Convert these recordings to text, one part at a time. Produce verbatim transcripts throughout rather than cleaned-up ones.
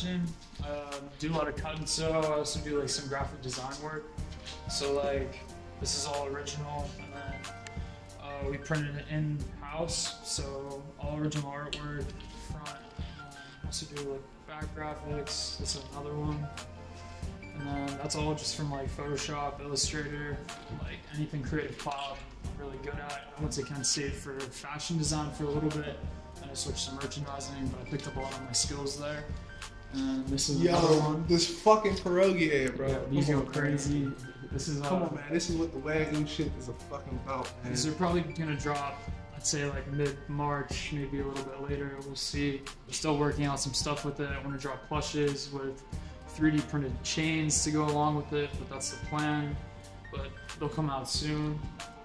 stitching. Uh, do a lot of cut and sew. I also do like some graphic design work. So like this is all original, and then uh, we printed it in house. So all original artwork, front. Um, also do like back graphics. This is another one. And then that's all just from like Photoshop, Illustrator, like anything Creative Cloud I'm really good at. I went to Kent State for fashion design for a little bit, and I switched to merchandising, but I picked up a lot of my skills there. And this is Yo, another one. this fucking pierogi head, bro. Yeah, these Come go on, crazy. man. This is uh, Come on, man. This is what the Wagyu shit is a fucking about, man. These are probably gonna drop, I'd say like mid-March, maybe a little bit later. We'll see. We're still working on some stuff with it. I want to drop plushes with three D printed chains to go along with it, but that's the plan. But they'll come out soon.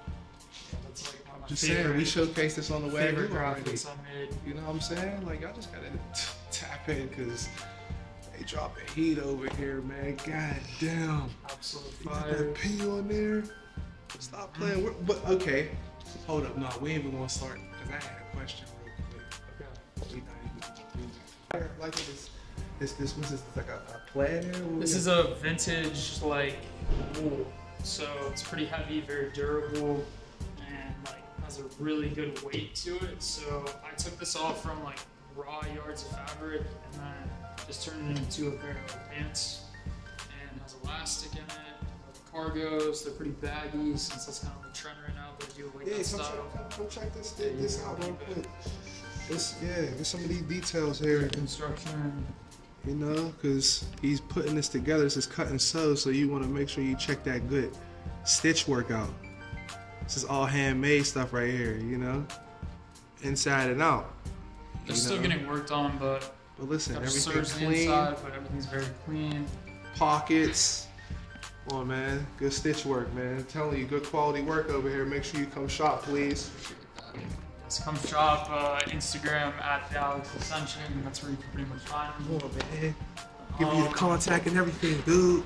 That's like one of my Just favorite, saying, we showcased this on the favorite Wagyu already. graphics I made. You know what I'm saying? Like, y'all just gotta tap in, because they dropping heat over here, man. God damn. Absolute You got fire. that P on there? Stop playing. We're, but, okay. Hold up. No, we ain't even gonna start, because I had a question real quick. Okay. We not even like this. This, this, what's this, like a, a plaid? What This we is a vintage like wool, so it's pretty heavy, very durable, and like has a really good weight to it. So I took this all from like raw yards of fabric and then just turned it into a pair of pants, and has elastic in it. The cargos, they're pretty baggy since that's kind of the trend right now. But I do like Yeah, that come style. check, come check this, Yeah, this you out can real keep it. quick. This, yeah, there's some of these details here. Construction. You know, because he's putting this together. This is cut and sew, so you want to make sure you check that good stitch work out. This is all handmade stuff right here, you know, inside and out. They're you still know? getting worked on, but But listen, got a everything surge the clean, inside, but everything's very clean. pockets. Come on, man, good stitch work, man. I'm telling you, good quality work over here. Make sure you come shop, please. Just come shop uh, Instagram at the Alex Ascension. That's where you can pretty much find Come me. on, man. Give me the contact and everything, dude.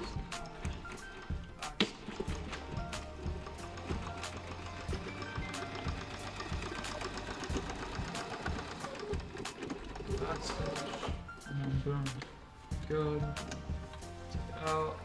And then boom, good. Take it out.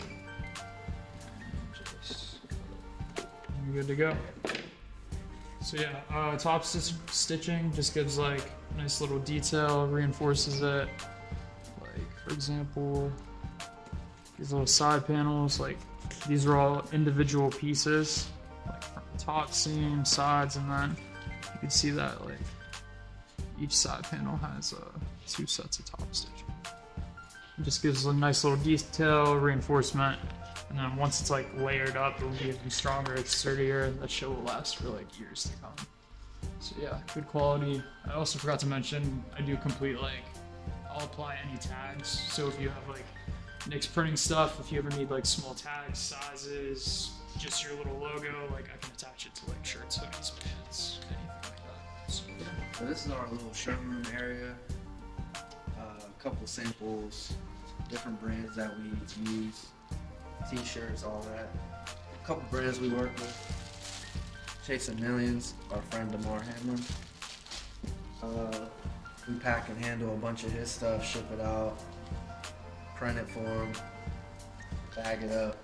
And just you're good to go. So yeah, uh, top st stitching just gives like nice little detail, reinforces it. Like for example, these little side panels, like these are all individual pieces, like from the top seam, sides, and then you can see that like each side panel has uh, two sets of top stitching. It just gives a nice little detail, reinforcement, and then once it's like layered up, it'll be even stronger, it's sturdier, and the show will last for like years to come. So yeah, good quality. I also forgot to mention, I do complete like, I'll apply any tags. So if you have like Nick's printing stuff, if you ever need like small tags, sizes, just your little logo, like I can attach it to like shirts, hoodies, pants, anything like that. So, yeah. So this is our little showroom area. Uh, a couple samples, different brands that we use, t-shirts, all that. A couple brands we work with. Chasing Millions, our friend DeMar Hamlin. Uh, we pack and handle a bunch of his stuff, ship it out, print it for him, bag it up.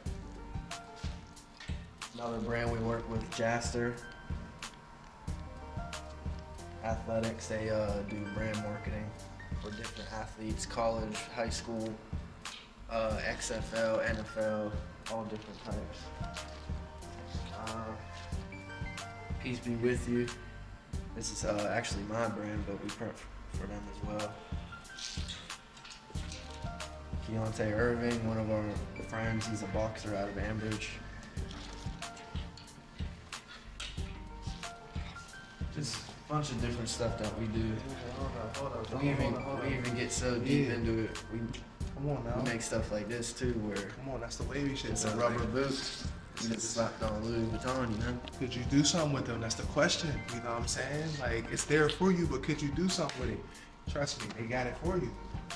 Another brand we work with, Jaster Athletics. They uh, do brand marketing for different athletes, college, high school, uh, X F L, N F L, all different types. Uh, peace be with you. This is uh, actually my brand, but we print for them as well. Keontae Irving, one of our friends, he's a boxer out of Ambridge. Just a bunch of different stuff that we do. Hold up, hold up, We even, hold up, hold up. we even get so deep Yeah. into it. We, Come on now. we make stuff like this too, where Come on, that's the wavy shit. it's a though. rubber Like, boot. You get slapped on Louis Vuitton, you know? could you do something with them? That's the question. You know what I'm saying? Like, it's there for you, but could you do something with it? Trust me, they got it for you.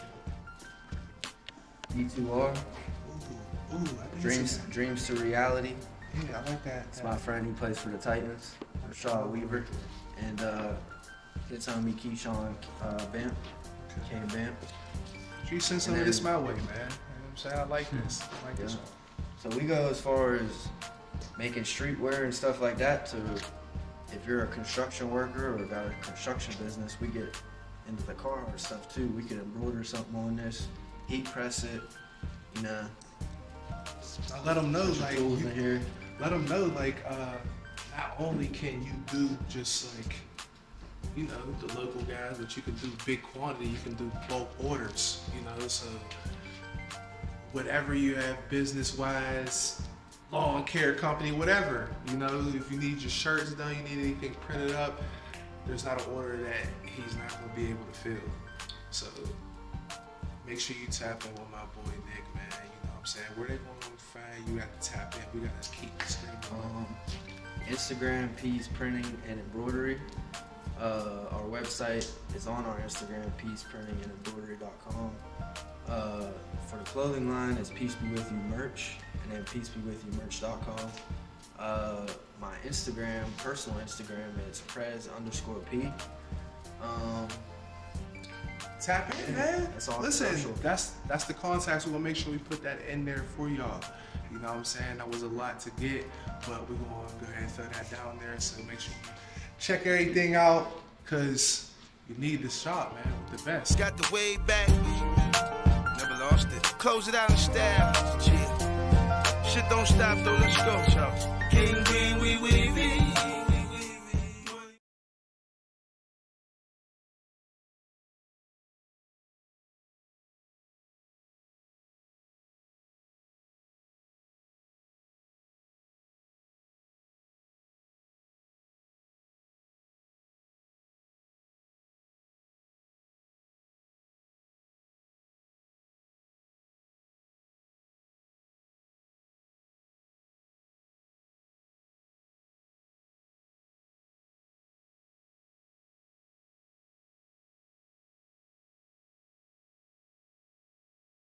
D two R, Ooh, ooh, I think dreams, it's- dreams to reality. Yeah, I like that. It's my friend, he plays for the Titans, Shaw Weaver, and uh, his homie Keyshawn uh, Bamp, K Bamp. You send some And of this then- my way, man. You know what I'm saying? I like this. I like Yeah. this. So we go as far as making streetwear and stuff like that to if you're a construction worker or got a construction business, we get into the car or stuff too. We could embroider something on this, heat press it, you know. I let them know, put your like, tools you, in here. let them know, like, uh, not only can you do just like, you know, the local guys, but you can do big quantity. You can do bulk orders, you know. So whatever you have business-wise, lawn care company, whatever, you know, if you need your shirts done, you need anything printed up, there's not an order that he's not gonna be able to fill. So make sure you tap in with my boy Nick, man. You know what I'm saying? Where they gonna find you at the tap in? We gotta keep the screen on. Um, Instagram, Peas Printing and Embroidery. Uh, our website is on our Instagram, peas printing and embroidery dot com. Uh, for the clothing line, it's Peace Be With You merch, and then peace be with you merch dot com. Uh, my Instagram, personal Instagram, is prez underscore p. Um, Tap in, man. That's all Listen, commercial. that's that's the contacts. We're gonna make sure we put that in there for y'all. You know what I'm saying? That was a lot to get, but we're gonna go ahead and throw that down there. So make sure you check everything out, cause you need the shop, man, with the best. Got the way back, never lost it. Close it out in style, chill. Shit don't stop though, let's go.